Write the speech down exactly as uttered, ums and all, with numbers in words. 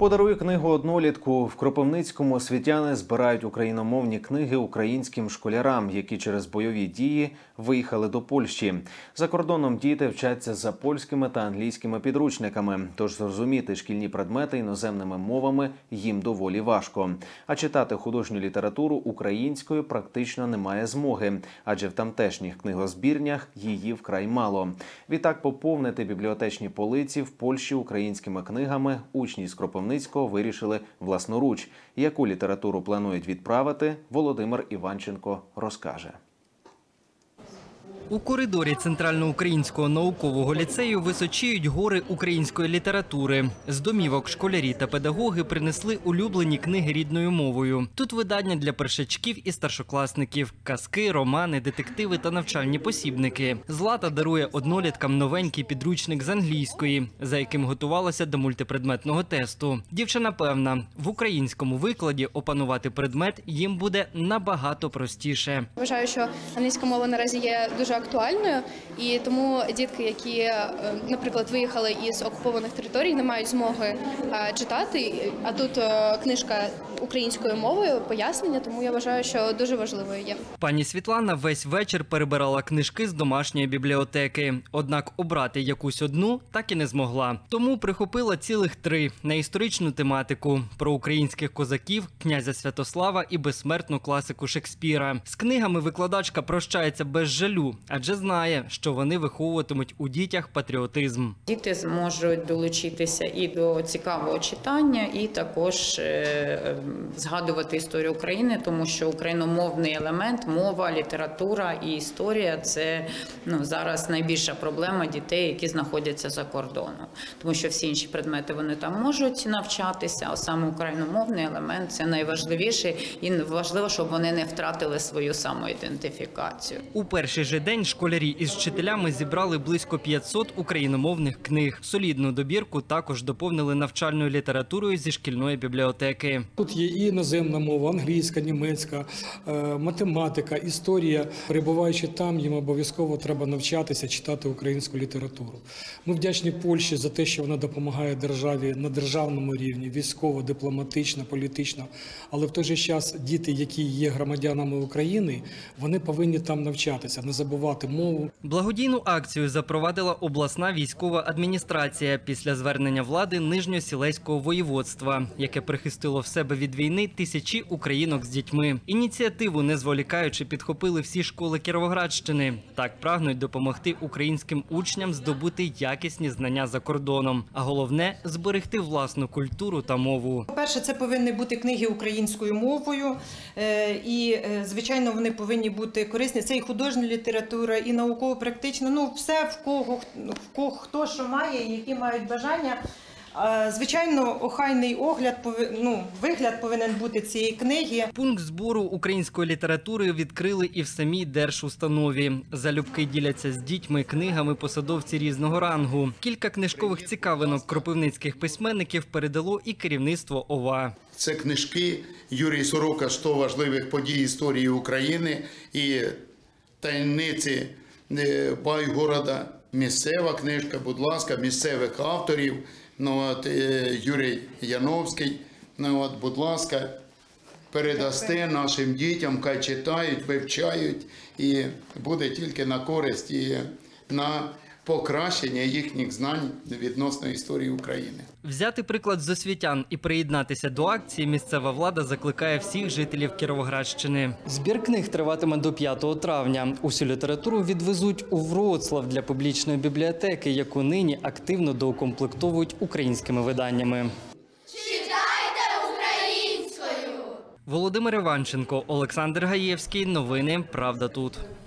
Подаруй книгу однолітку. В Кропивницькому освітяни збирають україномовні книги українським школярам, які через бойові дії виїхали до Польщі. За кордоном діти вчаться за польськими та англійськими підручниками, тож зрозуміти шкільні предмети іноземними мовами їм доволі важко. А читати художню літературу українською практично немає змоги, адже в тамтешніх книгозбірнях її вкрай мало. Відтак поповнити бібліотечні полиці в Польщі українськими книгами учні з Кропивницького вирішили власноруч. Яку літературу планують відправити, Володимир Іванченко розкаже. У коридорі Центральноукраїнського наукового ліцею височіють гори української літератури. З домівок школярі та педагоги принесли улюблені книги рідною мовою. Тут видання для першачків і старшокласників – казки, романи, детективи та навчальні посібники. Злата дарує одноліткам новенький підручник з англійської, за яким готувалася до мультипредметного тесту. Дівчина певна, в українському викладі опанувати предмет їм буде набагато простіше. Вважаю, що англійська мова наразі є дуже актуальною, і тому дітки, які, наприклад, виїхали із окупованих територій, не мають змоги читати, а тут книжка українською мовою, пояснення, тому я вважаю, що дуже важливою є. Пані Світлана весь вечір перебирала книжки з домашньої бібліотеки. Однак обрати якусь одну так і не змогла. Тому прихопила цілих три на історичну тематику – про українських козаків, князя Святослава і безсмертну класику Шекспіра. З книгами викладачка прощається без жалю, адже знає, що вони виховуватимуть у дітях патріотизм. Діти зможуть долучитися і до цікавого читання, і також е, згадувати історію України, тому що україномовний елемент, мова, література і історія – це ну, зараз найбільша проблема дітей, які знаходяться за кордоном. Тому що всі інші предмети вони там можуть навчатися, а саме україномовний елемент – це найважливіше, і важливо, щоб вони не втратили свою самоідентифікацію. У перший же день школярі із вчителями зібрали близько п'ятсот україномовних книг. Солідну добірку також доповнили навчальною літературою зі шкільної бібліотеки. Тут є і іноземна мова, англійська, німецька, математика, історія. Перебуваючи там, їм обов'язково треба навчатися читати українську літературу. Ми вдячні Польщі за те, що вона допомагає державі на державному рівні, військово, дипломатично, політично. Але в той же час діти, які є громадянами України, вони повинні там навчатися, не забувати мову. Благодійну акцію запровадила обласна військова адміністрація після звернення влади Нижньосілеського воєводства, яке прихистило в себе від війни тисячі українок з дітьми. Ініціативу, не зволікаючи, підхопили всі школи Кіровоградщини. Так прагнуть допомогти українським учням здобути якісні знання за кордоном. А головне – зберегти власну культуру та мову. По-перше, це повинні бути книги українською мовою. І, звичайно, вони повинні бути корисні. Це і художня література, і науково-практична. Ну, все, в кого, в кого хто що має, які мають бажання. Звичайно, охайний огляд, ну, вигляд повинен бути цієї книги. Пункт збору української літератури відкрили і в самій держустанові. Залюбки діляться з дітьми книгами посадовці різного рангу. Кілька книжкових цікавинок кропивницьких письменників передало і керівництво ОВА. Це книжки Юрій Сорока «сто важливих подій історії України» і «Таємниці Байгорода». Місцева книжка, будь ласка, місцевих авторів. Ну, от, Юрій Яновський, ну, от, будь ласка, передасте нашим дітям, хай читають, вивчають, і буде тільки на користь і на покращення їхніх знань відносно історії України. Взяти приклад з освітян і приєднатися до акції місцева влада закликає всіх жителів Кіровоградщини. Збір книг триватиме до п'ятого травня. Усю літературу відвезуть у Вроцлав для публічної бібліотеки, яку нині активно доукомплектовують українськими виданнями. Читайте українською! Володимир Іванченко, Олександр Гаєвський. Новини «Правда тут».